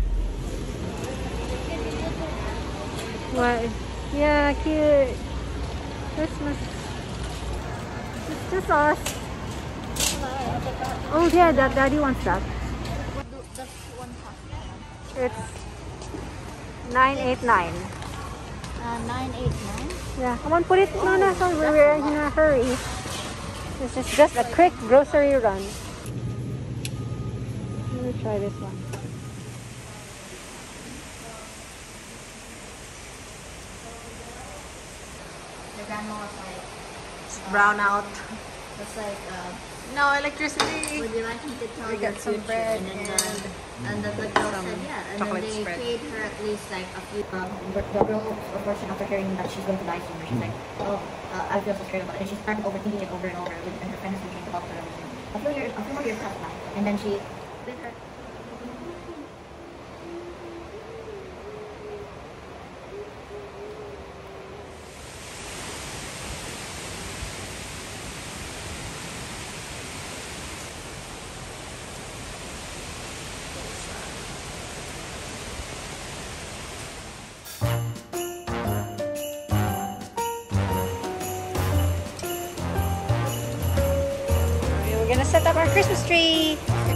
What? Yeah, cute. Christmas. It's just us. Oh yeah, that daddy wants that. That's one cost. It's 989. 989. Yeah, come on, put it. No, no, so we're in a hurry. This is just a quick grocery run. Let me try this one. The grandma was like, It's brown out. it's like, No electricity. would you like me to tell We you got the some future? bread And then the girl some said, yeah. And then chocolate they spread. paid her at least like a few. The girl, of course, after hearing that she's going to die soon, she's like, oh, I feel so scared about it. And she started overthinking it over and over. And her friends were trying to help her. A few more years passed by. And then she, with her. We're gonna set up our Christmas tree.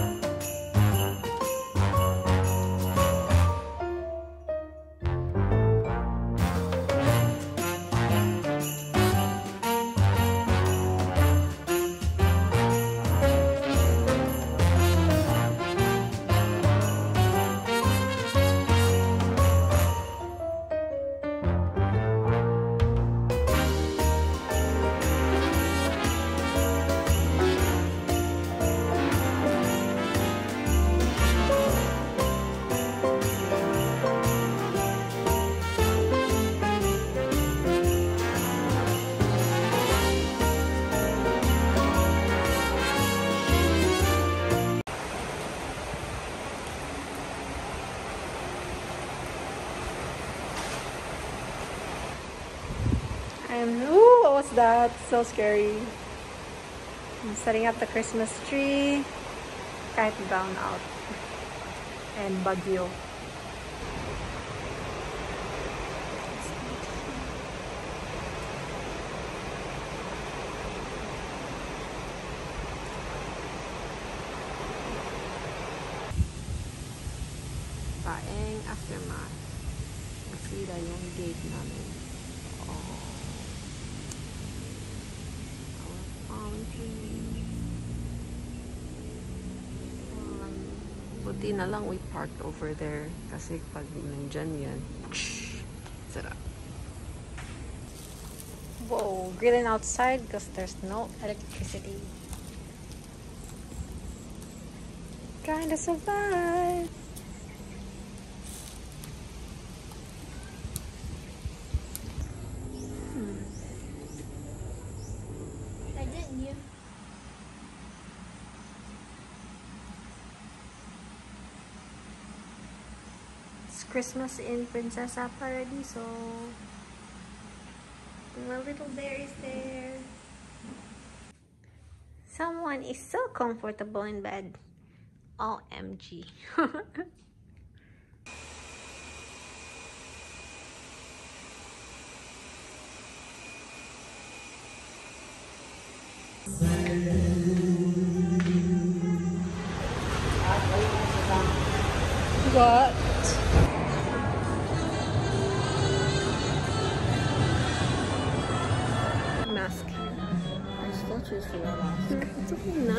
Ooh, what was that? So scary. I'm setting up the Christmas tree. Kahit brown out. And bagyo. Paeng aftermath. Masira yung gate namin. Buti na lang we parked over there kasi pag nandyan yan, sarap. Whoa, grilling outside because there's no electricity. Trying to survive. I didn't you? Christmas in Princesa Paradiso. My little bear is there. Someone is so comfortable in bed. OMG. What? Mask. I still choose to wear a mask. It's okay na.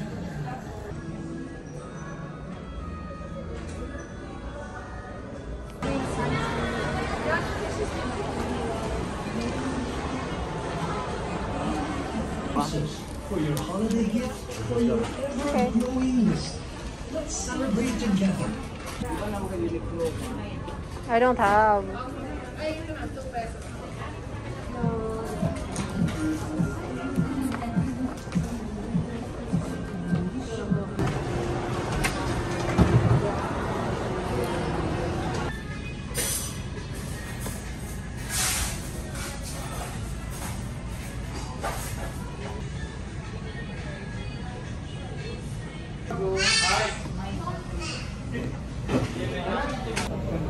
For your holiday gift, for your ever-growing list. Let's celebrate together. I don't have.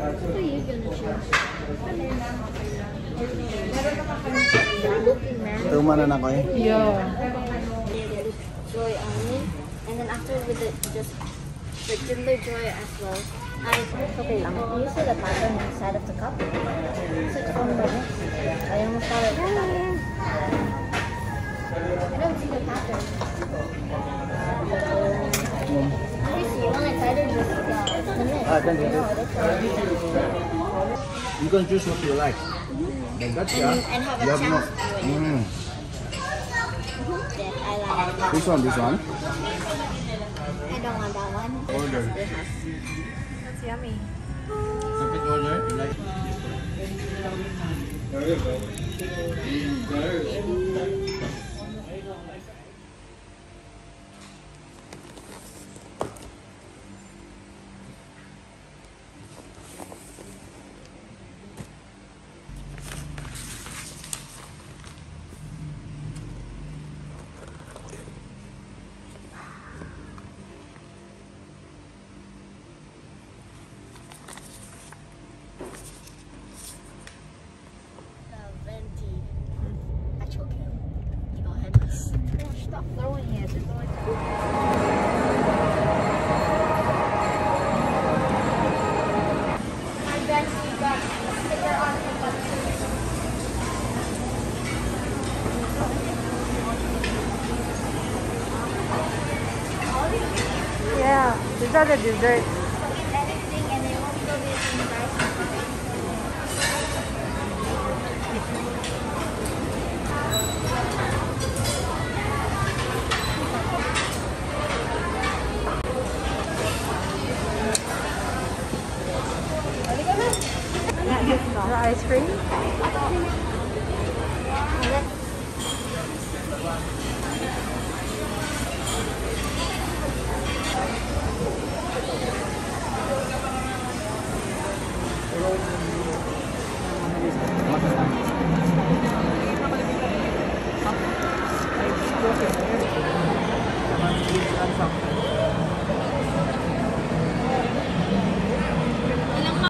What are you gonna choose? Good looking, man. Tumanan ako eh. Yeah. Joy only, and then after with the just the Kinder Joy as well. Okay lang. You see the pattern inside of the cup? It's like from the box. I almost thought it was that. I don't see the pattern. You see one inside of the mix. Thank you. No, that's right. You can choose what you like. Like that, yeah. And have a You have no. chance to win. Then I like. This one, this one. I don't want that one. Order. It has. That's yummy. Separate order. You like. Venti. Actual kill. You go ahead. Stop throwing it. It's going My Venti got sticker on the button. Yeah, these are the desserts. Anything and they won't still be the same price. The ice cream.